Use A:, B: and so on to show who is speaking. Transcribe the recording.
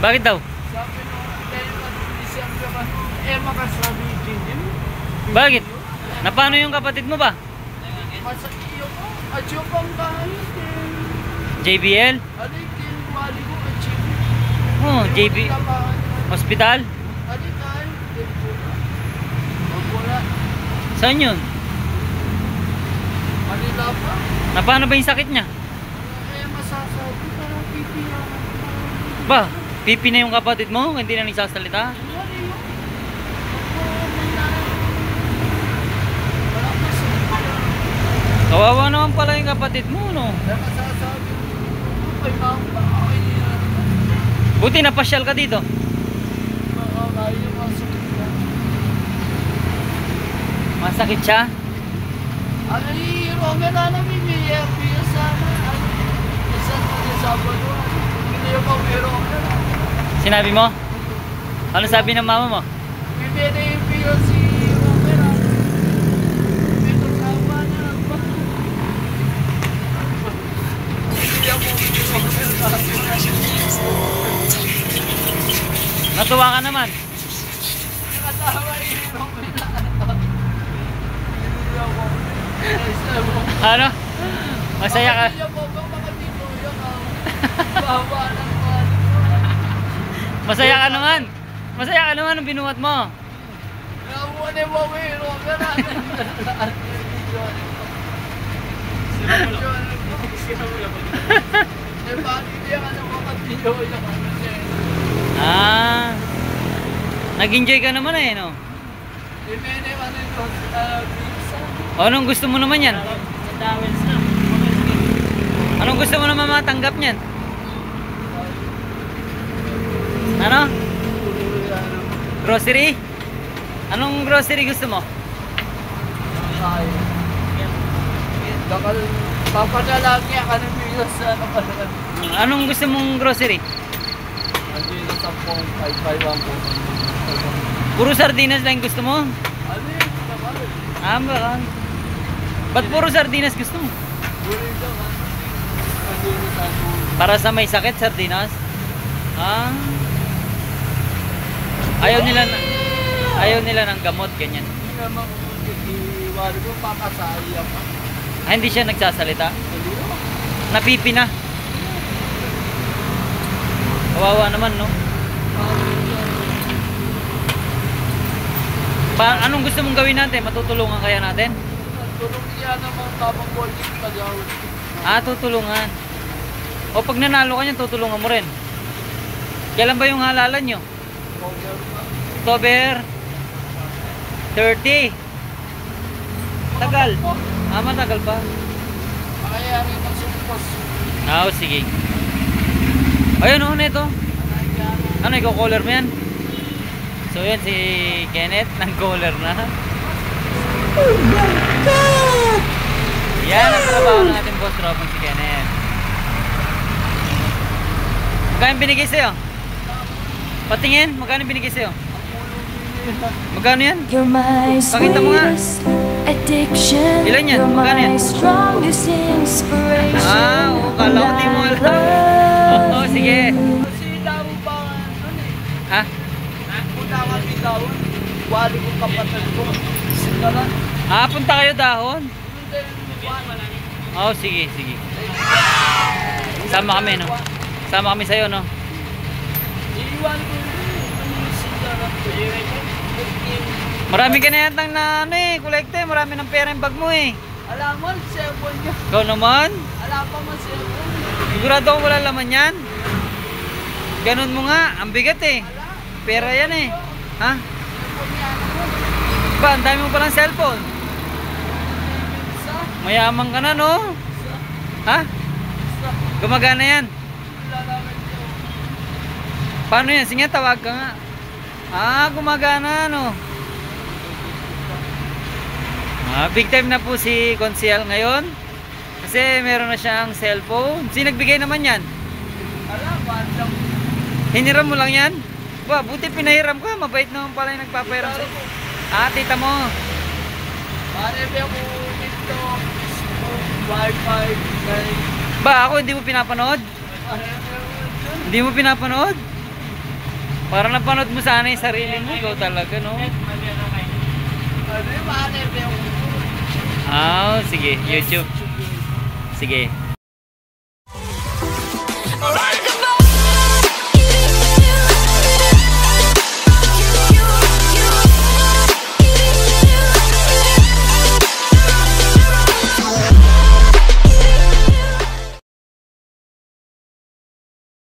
A: Bakit daw?
B: Sabi nung dahil December makasabi din.
A: Bakit? Na paano yung kapatid mo ba?
B: Masakit ko. At yung pang kahit
A: JBL?
B: alikin, wali ko at yung
A: Oh, JB. Hospital?
B: alikan, wala.
A: Saan yun?
B: Manila pa.
A: Na paano ba yung sakit niya?
B: Masasabi parang pipiyan.
A: Ba, pipi na yung kapatid mo? Hindi na nagsasalita?
B: Wala yun. Wala masasabi.
A: Kawawa naman pala yung kapatid mo, no?
B: Kaya masasabi ko, ay mamba, ay
A: Buti napasyal ka dito.
B: makakayo masakit na.
A: Masakit siya?
B: Ano yung nga na namin, may FBS sana. Ano, isang Sabado. Hindi yung pawiro nga na.
A: Sinabi mo? Ano sabi ng mama mo?
B: Hindi na yung FBS si Romero. Ito tama na ba? Hindi ako
A: Natuwa ka naman.
B: nakatawa yung Romero. Hindi ako.
A: Ano? Masaya ka?
B: Hindi ako ba makatinuyan ako? Bawa ng
A: Masaya ka naman? Masaya ka naman nung binuhat mo?
B: Nakuha mo wiro ka na. Eh, bakit hindi ka na makatinuyan ako?
A: Ah, nag-enjoy ka naman eh, no?
B: Imene man ito, pizza.
A: O, anong gusto mo naman yan?
B: Sa towels na.
A: Anong gusto mo naman matanggap niyan? Ano? Grocery? Anong grocery gusto mo?
B: Bakal, papadalagi ka ng bigas sa ano pala.
A: Anong gusto mong grocery?
B: Ano yung 10.551 po.
A: Puro sardinas lang gusto mo?
B: Ano yun? Naman.
A: Ah, ba? Ba't puro sardinas gusto mo?
B: Burin ka man. Ano yung ano?
A: Para sa may sakit, sardinas? Ah. Ayaw nila ng gamot, ganyan.
B: Hindi naman iwari ko papasaya pa.
A: Ah, hindi siya nagsasalita?
B: Hindi naman.
A: Napipi na. Kawawa naman, no? Anong gusto mong gawin natin? Matutulungan kaya natin?
B: Tulong niya naman tapang bowling kagawin.
A: Ah, tutulungan. O pag nanalo ka niyan, tutulungan mo rin. Kailan ba yung halalan nyo? October 30. Tagal. Ah, matagal pa.
B: Makayari ng sumpos.
A: Ah, sige. Ayun, oh, neto. Ano, ikaw color mo yan? So yan si Kenneth, nang-color na. Oh my God! Yan ang trabaho ng ating boss Robin, si Kenneth. Magkano binigay sa'yo? Patingin, magkano binigay sa'yo? Magkano yan?
C: You're my
A: Pakita mo nga.
C: sweetest addiction.
A: Ilan yan?
C: You're
A: Magkano yan?
C: my strongest inspiration.
A: Ah, oo, kala ko di mo alam. Oo, sige.
B: Kasi daw ba ano eh?
A: Ha?
B: Punta kami daw. Wali ko kapatid ko. Sinaran.
A: Ah, punta kayo dahon?
B: Hindi, wala.
A: Oo, sige, sige. Sama kami, no? Sama kami sa'yo, no?
B: Iiwan ko yun. Ano yung sinaran?
A: Marami ka na yatang na, ano eh, kolekte. Marami ng pera yung bag mo eh.
B: Alam mo, cellphone niya.
A: Ikaw naman?
B: Alam pa mo cellphone.
A: Sigurado ko wala laman yan. Ganun mo nga, ang bigat eh. Pera yan eh. Ha?
B: Cellphone niya.
A: Ba, ang dami mo palang cellphone.
B: Isa.
A: Mayaman ka na, no? Ha?
B: Isa.
A: Gumagana yan.
B: Wala namin yun.
A: Paano yan? Sige, tawag ka nga. Ah, gumagana, no? Ah, big time na po si Konsyal ngayon. Kasi meron na siyang cellphone. Sino nagbigay naman yan?
B: Alam, bandang.
A: Hiniram mo lang yan? Ba, buti pinahiram ka. Mabait naman pala yung nagpapahiram sa'yo. Ah, tita mo.
B: Pare, may ako dito. Wi-Fi.
A: Ba, ako hindi mo pinapanood? Hindi mo pinapanood? Parang napanood mo sana yung sarili mo. Ikaw talaga, no?
B: Ano yung mahanap yung
A: Ah, sige. YouTube. Sige.